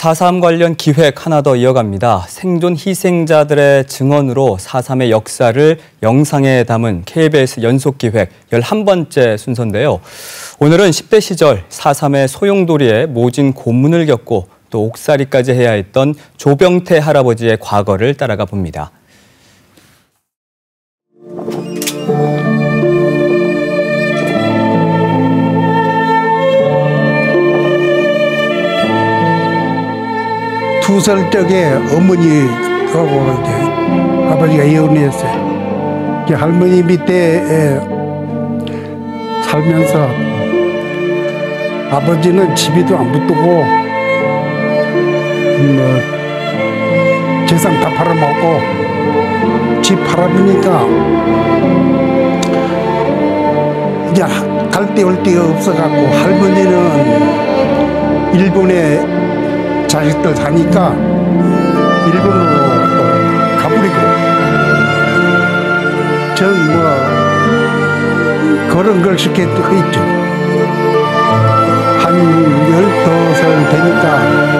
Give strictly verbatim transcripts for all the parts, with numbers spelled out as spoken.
사 삼 관련 기획 하나 더 이어갑니다. 생존 희생자들의 증언으로 사 삼의 역사를 영상에 담은 케이비에스 연속기획 열한 번째 순서인데요. 오늘은 십 대 시절 사 삼의 소용돌이에 모진 고문을 겪고 또 옥살이까지 해야 했던 조병태 할아버지의 과거를 따라가 봅니다. 두 살 적에 어머니하고 이제 아버지가 이혼을 했어요. 할머니 밑에 살면서 아버지는 집에도 안 붙고 뭐 재산 다 팔아먹고 집 팔아보니까 이제 갈 데 올 데가 없어갖고 할머니는 일본에 자식들 사니까 일본으로 또 가버리고 전 뭐 그런 걸 쉽게 또 했죠. 한 열두 살 되니까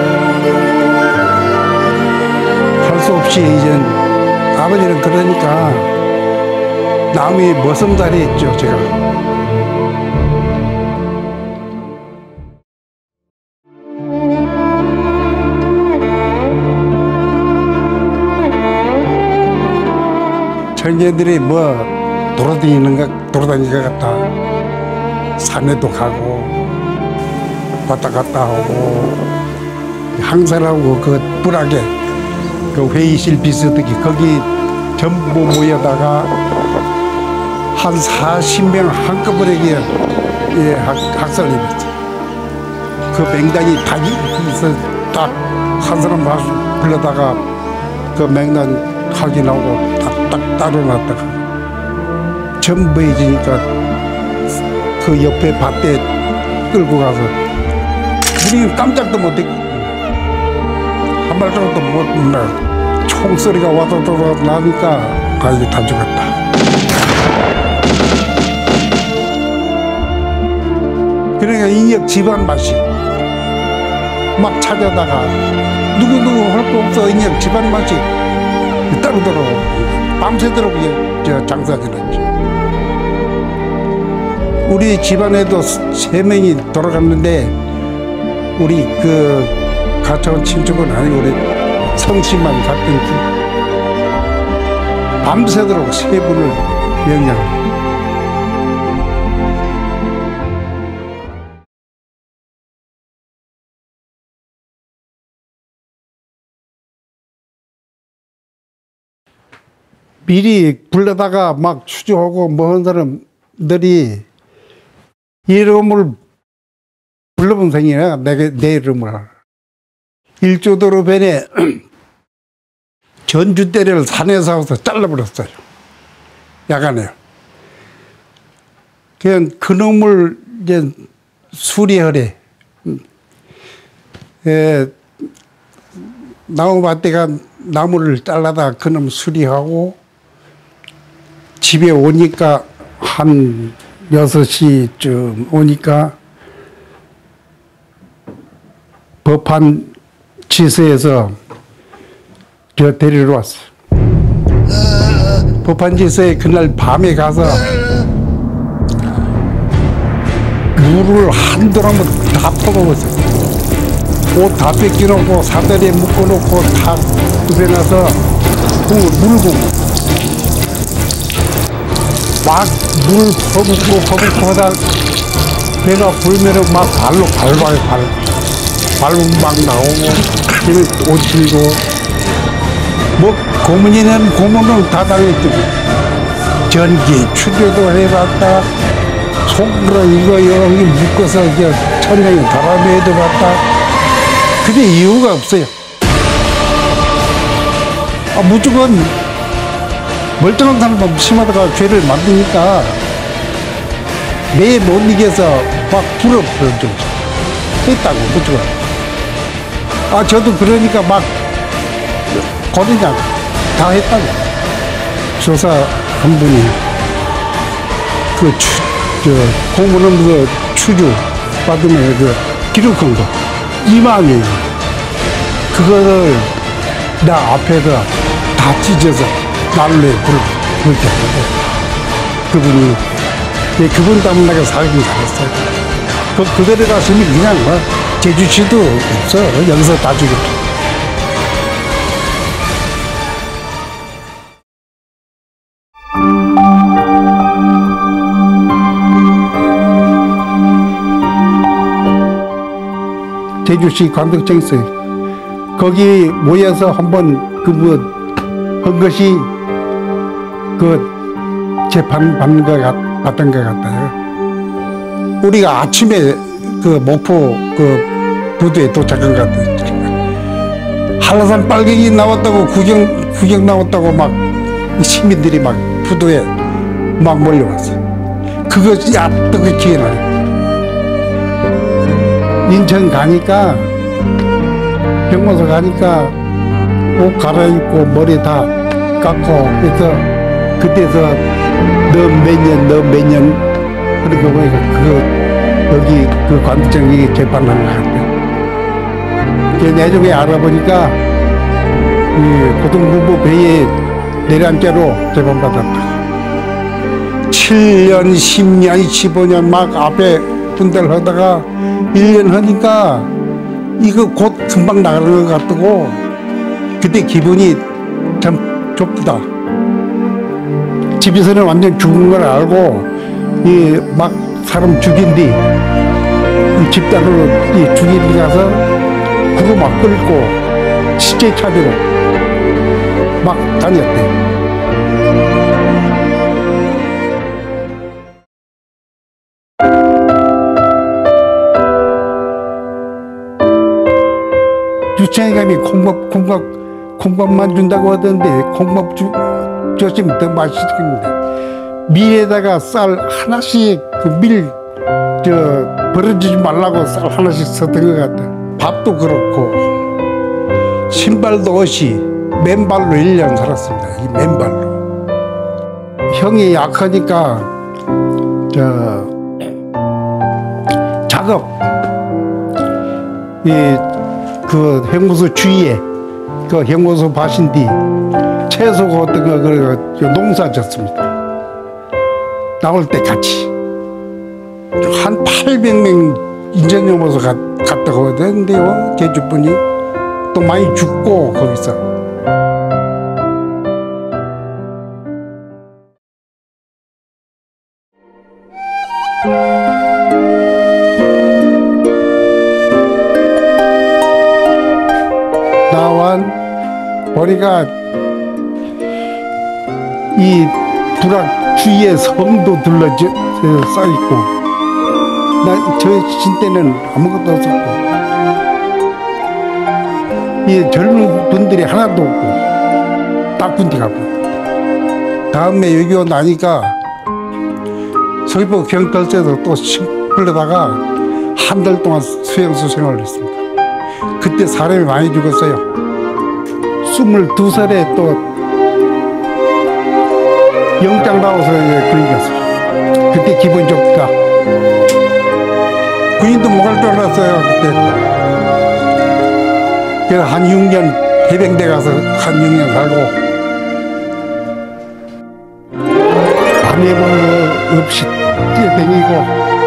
할 수 없이 이제 아버지는 그러니까 남이 머슴살이 했죠, 제가. 청년들이 뭐 돌아다니는가 돌아다니는 것 같다. 산에도 가고 왔다 갔다 하고 항산하고 그 뿔하게 그 회의실 비서들이 거기 전부 모여다가 한 사십 명 한꺼번에 예, 학살을 했어요. 그 맹단이 다 있어 딱 한 사람 불러다가 그 맹단 확인하고 딱 따로 놨다가 전부해지니까 그 옆에 밭에 끌고 가서 우리는 깜짝도 못했고 한 발자국도 못 나. 총소리가 와다다다 나니까 아 이게 다 죽었다. 그러니까 인역 집안 맛이 막 찾아다가 누구누구 할 거 없어. 인역 집안 맛이 따르더라고. 밤새도록 저 장사들었죠. 우리 집안에도 세 명이 돌아갔는데 우리 그 가까운 친척은 아니고 우리 성씨만 갔던 줄 밤새도록 세 분을 명령을. 미리 불러다가 막 추조하고 뭐 하는 사람들이 이름을 불러본 생이야. 내, 내 이름을. 일조도로 변에 전주대를 산에서 와서 잘라버렸어요. 야간에요. 그냥 그놈을 이제 수리하래. 에, 나무밭에가 나무를 잘라다 그놈 수리하고 집에 오니까 한 여섯 시쯤 오니까 법한 지서에서 저 데리러 왔어요. 법한 지서에 그날 밤에 가서 물을 한 도랑만 다 퍼먹었어요. 옷 다 뺏겨놓고 사다리에 묶어놓고 다 굽해놔서 물고 막 물 퍼붓고 퍼붓고 하다 배가 불면은 막 발로 밟아요. 발. 밟으면 막 나오고 옷 들고 뭐 고문이는 고문은 다 당했죠. 전기 추조도 해봤다. 손으로 이거 여기 묶어서 이제 천장에 달아매도 봤다. 근데 이유가 없어요. 아, 무조건 멀쩡한 사람만 심하다가 죄를 만드니까 매 못 이겨서 막 불어버렸죠. 했다고, 무조건. 아, 저도 그러니까 막 거리장 다 했다고. 조사 한 분이 그 추, 저, 공무원부서 추주 받으면 그 기록한 거 이만 원이에요. 그거를 나 앞에서 다 찢어서 난로에 불을 불게 하고 그분이 예, 그분 때문에 내가 살긴 살았어요. 그, 그대로 갔으면 그냥 뭐 제주시도 없어. 여기서 다 죽였죠. 제주시 관덕청 있어요. 거기 모여서 한번 그뭐 한 것이 그 재판 받는 것 같, 받던 것 같아요. 우리가 아침에 그 목포 그 부두에 도착한 것 같아요. 한라산 빨갱이 나왔다고 구경 구경 나왔다고 막 시민들이 막 부두에 막 몰려왔어요. 그것이 아뜨거 기억나요. 인천 가니까 병원서 가니까 옷 갈아입고 머리 다 깎고 그래서 그때서 너 몇 년 너 몇 년 그러고 보니까 그 여기 그 관청이 재판하는 것 같아요. 그 나중에 알아보니까 이 고등부부 배에 내란죄로 재판받았다. 칠 년, 십 년, 십오 년 막 앞에 군대를 하다가 일 년 하니까 이거 곧 금방 나가는 것 같고 그때 기분이 참 좋다. 집에서는 완전 죽은 걸 알고 이 막 사람 죽인 뒤 집단으로 이 죽인 데 가서 그거 막 끓고 시체 찾으러 막 다녔대. 유치원에 가면 콩밥, 콩밥, 콩밥만 준다고 하던데 콩밥 주, 줬으면 더 맛있겠는데 밀에다가 쌀 하나씩 그 밀 저 버려주지 말라고 쌀 하나씩 썼던 것 같아. 밥도 그렇고 신발도 없이 맨발로 일 년 살았습니다. 이 맨발로. 형이 약하니까 저 작업 이 그 형무소 주위에 그 형무소 바신 뒤 채소 같은 거 그래 농사 졌습니다. 나올 때 같이 한 팔백 명 인천 형무소 갔다 오던데요. 제주분이 또 많이 죽고 거기서. 보니까 이 불악 주위에 섬도 둘러져 쌓여있고 나 저 신때는 아무것도 없었고 이 젊은 분들이 하나도 없고 딱 군대 가고 다음에 여기 오 나니까 서귀포 경찰서에서 또 흘러다가 한 달 동안 수용소 생활을 했습니다. 그때 사람이 많이 죽었어요. 스물두 살에 또 영장 나와서 군인이었어요. 그때 기분 좋다. 군인도 못 갈 줄 알았어요. 그때. 그래서 한 육 년 해병대 가서 한 육 년 살고 밤에 뭐 없이 뛰어다니고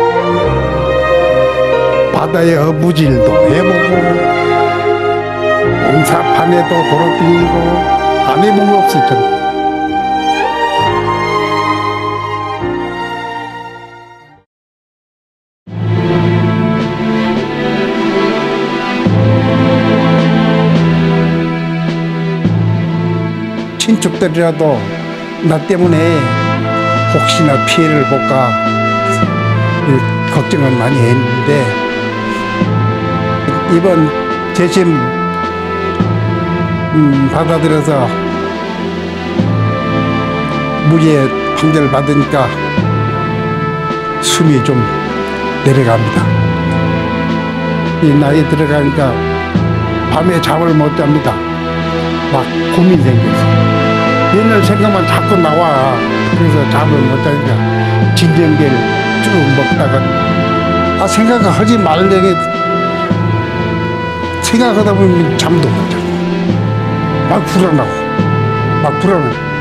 바다에 어부질도 해보고 공사판에도 돌아다니고 안 해본 거 없어요. 저는. 친척들이라도 나 때문에 혹시나 피해를 볼까 걱정을 많이 했는데 이번 재심 음, 받아들여서 무죄 판결을 받으니까 숨이 좀 내려갑니다. 이 나이 들어가니까 밤에 잠을 못 잡니다. 막 고민이 생겨서 옛날 생각만 자꾸 나와. 그래서 잠을 못 자니까 진정제를 쭉 먹다가 아 생각을 하지 말래게 생각하다 보면 잠도 못 자고 막 불안하고 막 불안해.